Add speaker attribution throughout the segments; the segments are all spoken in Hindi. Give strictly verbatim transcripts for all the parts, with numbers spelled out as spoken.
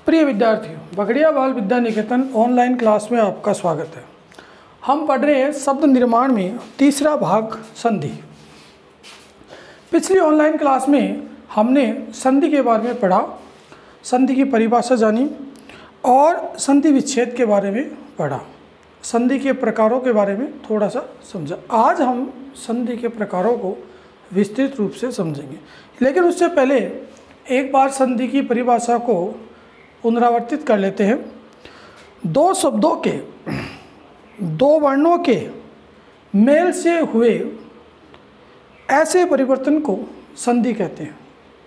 Speaker 1: प्रिय विद्यार्थियों, बगड़िया बाल विद्या निकेतन ऑनलाइन क्लास में आपका स्वागत है। हम पढ़ रहे हैं शब्द निर्माण में तीसरा भाग संधि। पिछली ऑनलाइन क्लास में हमने संधि के बारे में पढ़ा, संधि की परिभाषा जानी और संधि विच्छेद के बारे में पढ़ा, संधि के प्रकारों के बारे में थोड़ा सा समझा। आज हम संधि के प्रकारों को विस्तृत रूप से समझेंगे, लेकिन उससे पहले एक बार संधि की परिभाषा को पुनरावर्तित कर लेते हैं। दो शब्दों के, दो वर्णों के मेल से हुए ऐसे परिवर्तन को संधि कहते हैं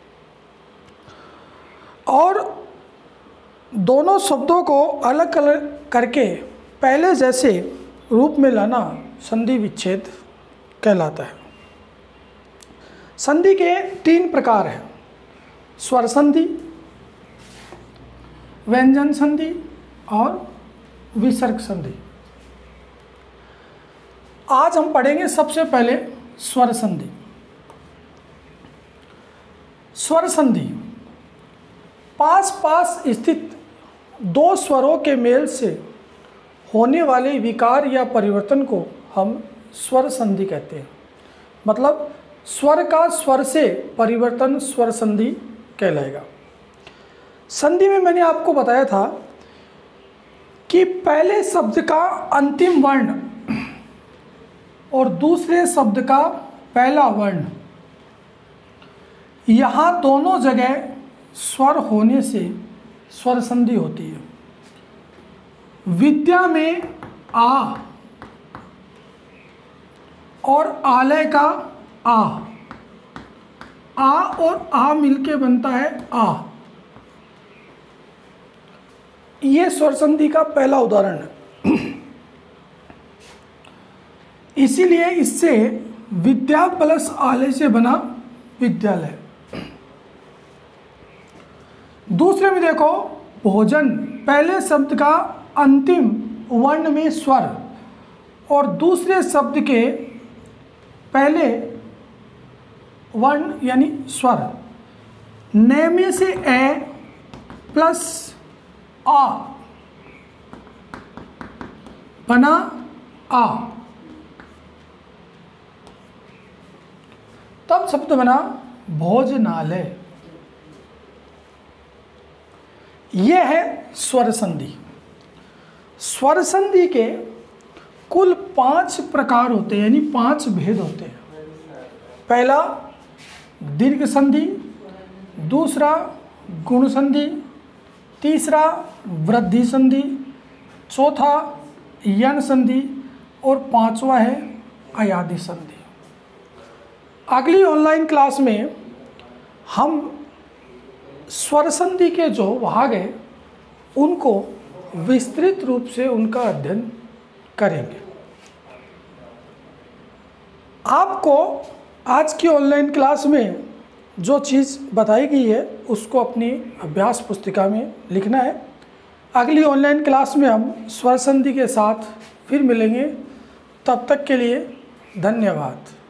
Speaker 1: और दोनों शब्दों को अलग अलग करके पहले जैसे रूप में लाना संधि विच्छेद कहलाता है। संधि के तीन प्रकार हैं: स्वर संधि, व्यंजन संधि और विसर्ग संधि। आज हम पढ़ेंगे सबसे पहले स्वर संधि। स्वर संधि पास पास स्थित दो स्वरों के मेल से होने वाले विकार या परिवर्तन को हम स्वर संधि कहते हैं। मतलब स्वर का स्वर से परिवर्तन स्वर संधि कहलाएगा। संधि में मैंने आपको बताया था कि पहले शब्द का अंतिम वर्ण और दूसरे शब्द का पहला वर्ण, यहाँ दोनों जगह स्वर होने से स्वर संधि होती है। विद्या में आ और आलय का आ, आ और आ मिलके बनता है आ। ये स्वर संधि का पहला उदाहरण है। इसीलिए इससे विद्या प्लस आलय से बना विद्यालय। दूसरे में देखो, भोजन, पहले शब्द का अंतिम वर्ण में स्वर और दूसरे शब्द के पहले वर्ण यानी स्वर, न में से ए प्लस आ बना आ, तब शब्द बना भोजनालय। यह है स्वर संधि। स्वर संधि के कुल पांच प्रकार होते हैं, यानी पांच भेद होते हैं। पहला दीर्घ संधि, दूसरा गुण संधि, तीसरा वृद्धि संधि, चौथा यण संधि और पांचवा है अयादि संधि। अगली ऑनलाइन क्लास में हम स्वर संधि के जो भाग हैं उनको विस्तृत रूप से उनका अध्ययन करेंगे। आपको आज की ऑनलाइन क्लास में जो चीज़ बताई गई है उसको अपनी अभ्यास पुस्तिका में लिखना है। अगली ऑनलाइन क्लास में हम स्वर संधि के साथ फिर मिलेंगे। तब तक के लिए धन्यवाद।